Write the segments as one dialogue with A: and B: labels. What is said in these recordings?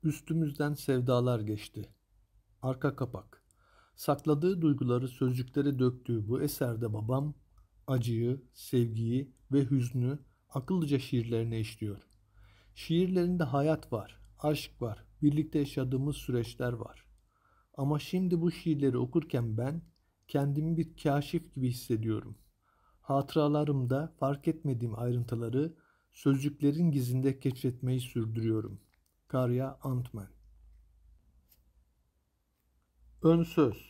A: Üstümüzden sevdalar geçti. Arka kapak. Sakladığı duyguları sözcüklere döktüğü bu eserde babam, acıyı, sevgiyi ve hüznü akıllıca şiirlerine işliyor. Şiirlerinde hayat var, aşk var, birlikte yaşadığımız süreçler var. Ama şimdi bu şiirleri okurken ben kendimi bir kaşif gibi hissediyorum. Hatıralarımda fark etmediğim ayrıntıları sözcüklerin gizinde keşfetmeyi sürdürüyorum. Karya Antmen. Ön söz.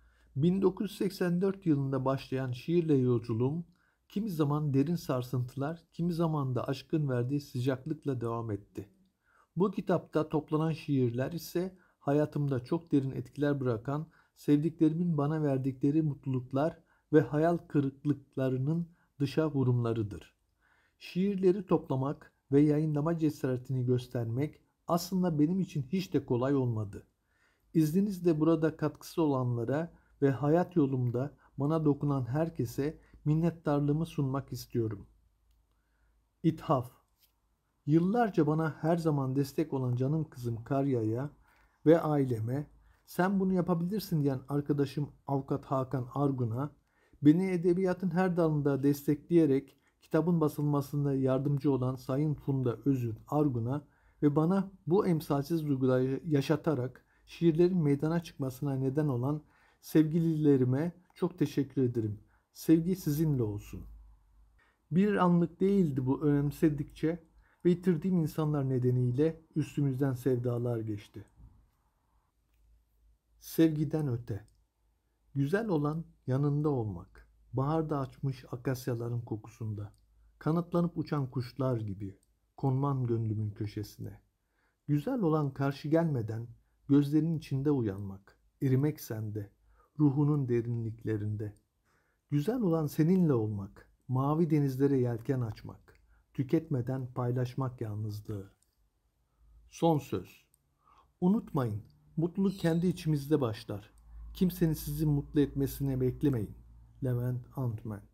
A: 1984 yılında başlayan şiirle yolculuğum, kimi zaman derin sarsıntılar, kimi zaman da aşkın verdiği sıcaklıkla devam etti. Bu kitapta toplanan şiirler ise hayatımda çok derin etkiler bırakan, sevdiklerimin bana verdikleri mutluluklar ve hayal kırıklıklarının dışa vurumlarıdır. Şiirleri toplamak ve yayınlama cesaretini göstermek aslında benim için hiç de kolay olmadı. İzninizle burada katkısı olanlara ve hayat yolumda bana dokunan herkese minnettarlığımı sunmak istiyorum. İthaf. Yıllarca bana her zaman destek olan canım kızım Karya'ya ve aileme, sen bunu yapabilirsin diyen arkadaşım Avukat Hakan Argun'a, beni edebiyatın her dalında destekleyerek kitabın basılmasında yardımcı olan Sayın Funda Özür Argun'a ve bana bu emsalsiz duyguları yaşatarak şiirlerin meydana çıkmasına neden olan sevgililerime çok teşekkür ederim. Sevgi sizinle olsun. Bir anlık değildi bu, önemsedikçe ve yitirdiğim insanlar nedeniyle üstümüzden sevdalar geçti. Sevgiden öte. Güzel olan yanında olmak. Baharda açmış akasyaların kokusunda. Kanatlanıp uçan kuşlar gibi. Konman gönlümün köşesine. Güzel olan karşı gelmeden gözlerinin içinde uyanmak. Erimek sende. Ruhunun derinliklerinde. Güzel olan seninle olmak. Mavi denizlere yelken açmak. Tüketmeden paylaşmak yalnızlığı. Son söz. Unutmayın, mutluluk kendi içimizde başlar. Kimsenin sizi mutlu etmesini beklemeyin. Levent Antmen.